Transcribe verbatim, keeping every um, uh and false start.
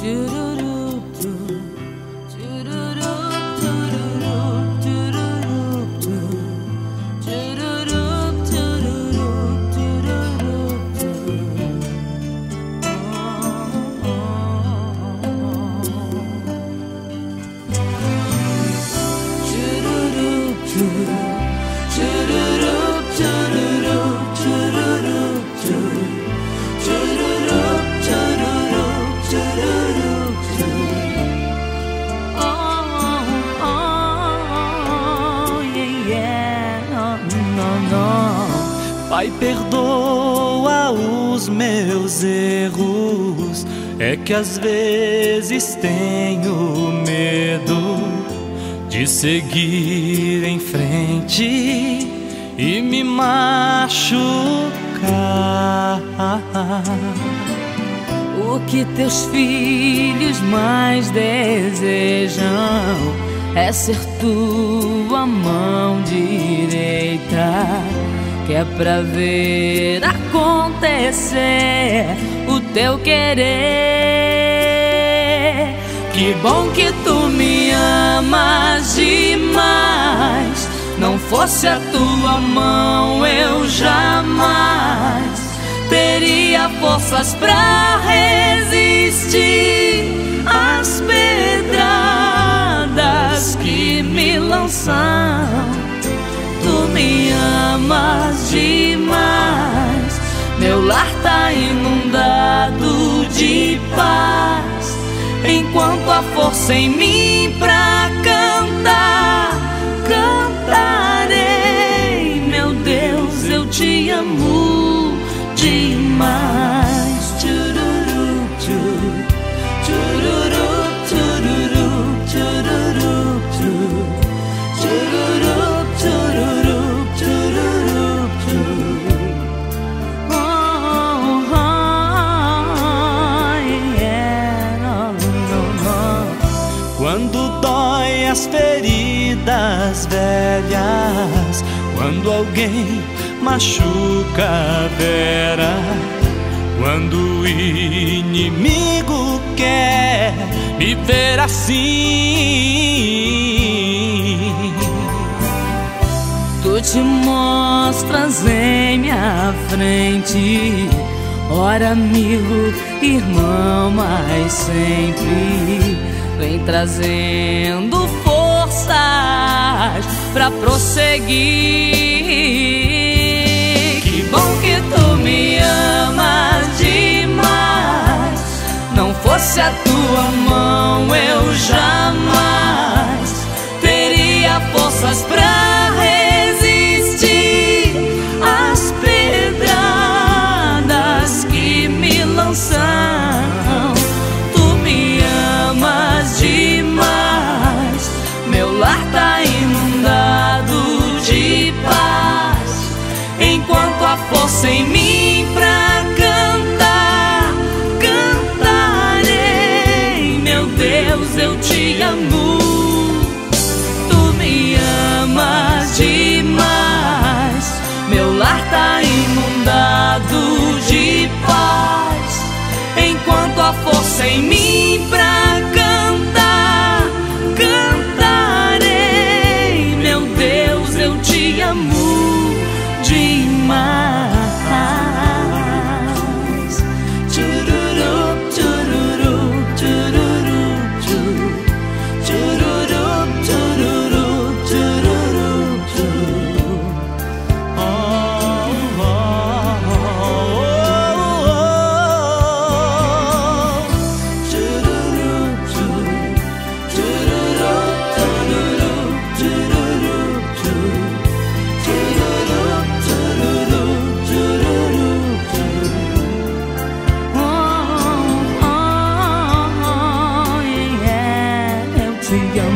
Pai, perdoa os meus erros, é que às vezes tenho medo de seguir em frente e me machucar. O que teus filhos mais desejam é ser tua mão direita, que é pra ver acontecer o teu querer. Que bom que tu me amas demais, não fosse a tua mão eu jamais teria forças pra resistir às pedradas que me lançam. Tu me amas demais, meu lar tá inundado de paz, enquanto há força em mim pra cantar, cantarei. Meu Deus, eu te amo demais. Tchururu, tchuru, tchururu, tchururu, tchururu, tchuru, tchururu, tchururu, tchururu, tchuru. Oh, oh, yeah, oh, oh, oh. Quando dói as feridas velhas, quando alguém machuca a vera, quando o inimigo quer me ver assim, tu te mostras em minha frente, ora amigo, irmão, mas sempre vem trazendo forças pra prosseguir. Que bom que tu me amas demais, não fosse a tua mão eu jamais teria forças pra resistir às pedradas que me lançam. Tu me amas demais, meu lar tá inundado de paz, enquanto há força em mim pra cantar, cantarei. Meu Deus, eu te amo. Tu me amas demais, meu lar tá inundado de paz, enquanto há força em mim pra cantar, cantarei. Meu Deus, eu te amo demais. Tchururu, tchururu, tchururu, tchuru, tchururu, tchururu, tchururu, tchuru. oh, oh, oh, oh, oh. Tchururu, tchuru, tchururu, tchururu, tchururu, tchuru, tchururu, tchururu, tchururu, tchuru. Oh, oh, oh, yeah, eu te amo.